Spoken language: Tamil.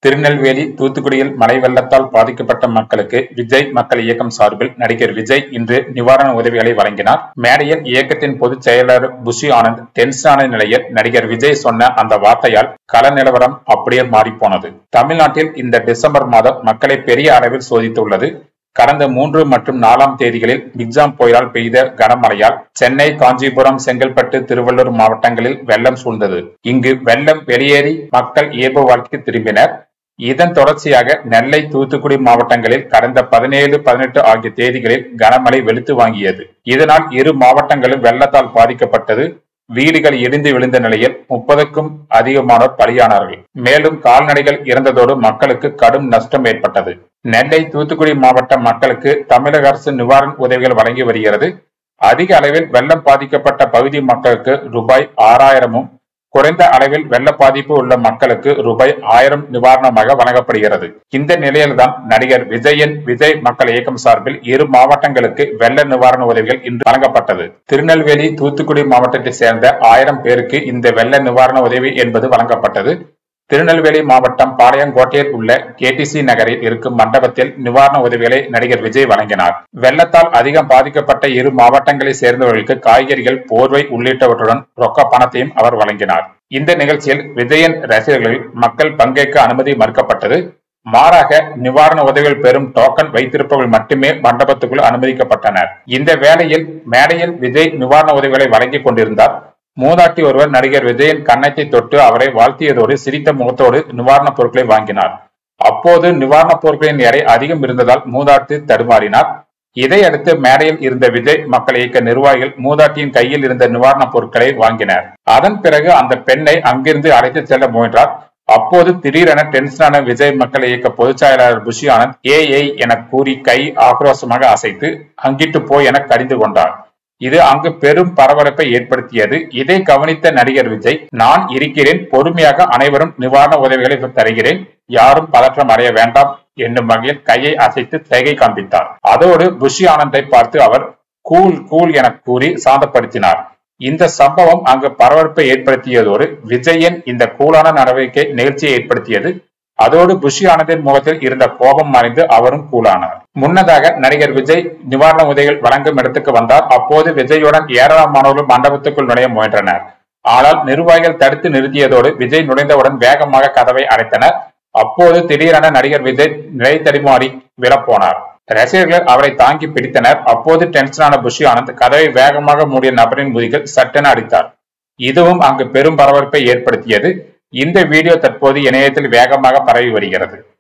திருநெல்வேலி, தூத்துக்குடியில் மழை வெள்ளத்தால் பாதிக்கப்பட்ட மக்களுக்கு விஜய் மக்கள் இயக்கம் சார்பில் நடிகர் விஜய் இன்று நிவாரண உதவிகளை வழங்கினார். மேடையில் இயக்கத்தின் பொதுச் செயலாளர் புஷி ஆனந்த் டென்ஷனான நிலையில் நடிகர் விஜய் சொன்ன அந்த வார்த்தையால் கள நிலவரம் அப்படியே மாறிப்போனது. தமிழ்நாட்டில் இந்த டிசம்பர் மாதம் மக்களை பெரிய அளவில் சோதித்துள்ளது. கடந்த 3 மற்றும் 4ஆம் தேதிகளில் மிக்ஜாம் புயலால் பெய்த கனமழையால் சென்னை, காஞ்சிபுரம், செங்கல்பட்டு, திருவள்ளூர் மாவட்டங்களில் வெள்ளம் சூழ்ந்தது. இங்கு வெள்ளம் வெளியேறி மக்கள் இயல்பு வாழ்க்கைக்கு திரும்பினர். இதன் தொடர்ச்சியாக நெல்லை, தூத்துக்குடி மாவட்டங்களில் கடந்த 17, 18 ஆகிய தேதிகளில் கனமழை வெளுத்து வாங்கியது. இதனால் இரு மாவட்டங்களும் வெள்ளத்தால் பாதிக்கப்பட்டது. வீடுகள் இடிந்து விழுந்த நிலையில் 30க்கும் அதிகமானோர் பலியானார்கள். மேலும் கால்நடைகள் இறந்ததோடு மக்களுக்கு கடும் நஷ்டம் ஏற்பட்டது. நெல்லை, தூத்துக்குடி மாவட்ட மக்களுக்கு தமிழக அரசு நிவாரண உதவிகள் வழங்கி வருகிறது. அதிக அளவில் வெள்ளம் பாதிக்கப்பட்ட பகுதி மக்களுக்கு ரூபாய் 6000ம், குறைந்த அளவில் வெள்ள பாதிப்பு உள்ள மக்களுக்கு ரூபாய் 1000 நிவாரணமாக வழங்கப்படுகிறது. இந்த நிலையில்தான் நடிகர் விஜயின் விஜய் மக்கள் இயக்கம் சார்பில் இரு மாவட்டங்களுக்கு வெள்ள நிவாரண உதவிகள் இன்று வழங்கப்பட்டது. திருநெல்வேலி, தூத்துக்குடி மாவட்டத்தை சேர்ந்த 1000 பேருக்கு இந்த வெள்ள நிவாரண உதவி என்பது வழங்கப்பட்டது. திருநெல்வேலி மாவட்டம் பாளையங்கோட்டையில் உள்ள KTC நகரில் இருக்கும் மண்டபத்தில் நிவாரண உதவிகளை நடிகர் விஜய் வழங்கினார். வெள்ளத்தால் அதிகம் பாதிக்கப்பட்ட இரு மாவட்டங்களை சேர்ந்தவர்களுக்கு காய்கறிகள், போர்வை உள்ளிட்டவற்றுடன் ரொக்க பணத்தையும் அவர் வழங்கினார். இந்த நிகழ்ச்சியில் விஜயின் ரசிகர்கள் மக்கள் பங்கேற்க அனுமதி மறுக்கப்பட்டது. மாறாக நிவாரண உதவிகள் பெறும் டோக்கன் வைத்திருப்பவர்கள் மட்டுமே மண்டபத்துக்குள் அனுமதிக்கப்பட்டனர். இந்த வேளையில் மேடையில் விஜய் நிவாரண உதவிகளை வழங்கிக் கொண்டிருந்தார். மூதாட்டி ஒருவர் நடிகர் விஜயின் கன்னத்தை தொட்டு அவரை வாழ்த்தியதோடு சிரித்த முகத்தோடு நிவாரணப் பொருட்களை வாங்கினார். அப்போது நிவாரணப் பொருட்களின் எடை அதிகம் இருந்ததால் மூதாட்டி தடுமாறினார். இதையடுத்து மேடையில் இருந்த விஜய் மக்கள் இயக்க நிர்வாகிகள் மூதாட்டியின் கையில் இருந்த நிவாரணப் பொருட்களை வாங்கினர். அதன் பிறகு அந்த பெண்ணை அங்கிருந்து அழைத்து செல்ல முயன்றார். அப்போது திடீரென டென்ஷனான விஜய் மக்கள் இயக்க பொதுச் செயலாளர் புஷி ஆனந்த் ஏய் என கூறி கை ஆக்ரோஷமாக அசைத்து அங்கிட்டு போய் என கடிந்து கொண்டார். இது அங்கு பெரும் பரபரப்பை ஏற்படுத்தியது. இதை கவனித்த நடிகர் விஜய், நான் இருக்கிறேன், பொறுமையாக அனைவரும் நிவாரண உதவிகளை தருகிறேன், யாரும் பதற்றம் அடைய வேண்டாம் என்னும் வகையில் கையை அசைத்து சைகை காண்பித்தார். அதோடு புஷி ஆனந்தை பார்த்து அவர் கூல் என கூறி சாந்தப்படுத்தினார். இந்த சம்பவம் அங்கு பரபரப்பை ஏற்படுத்தியதோடு விஜயின் இந்த கூலான நடவடிக்கை நிகழ்ச்சியை ஏற்படுத்தியது. அதோடு புஷி ஆனந்தின் முகத்தில் இருந்த கோபம் மறைந்து அவரும் கூலானார். முன்னதாக நடிகர் விஜய் நிவாரண உதவிகள் வழங்கும் இடத்துக்கு வந்தார். அப்போது விஜயுடன் ஏராளமானவர்கள் மண்டபத்துக்குள் நுழைய முயன்றனர். ஆனால் நிர்வாகிகள் தடுத்து நிறுத்தியதோடு விஜய் நுழைந்தவுடன் வேகமாக கதவை அடைத்தனர். அப்போது திடீரென நடிகர் விஜய் நிலை தடுமாறி விழப்போனார். ரசிகர்கள் அவரை தாங்கி பிடித்தனர். அப்போது டென்ஷனான புஷி ஆனந்த் கதவை வேகமாக மூடிய நபரின் முதுகில் சட்டென அடித்தார். இதுவும் அங்கு பெரும் பரபரப்பை ஏற்படுத்தியது. இந்த வீடியோ தற்போது இணையத்தில் வேகமாக பரவி வருகிறது.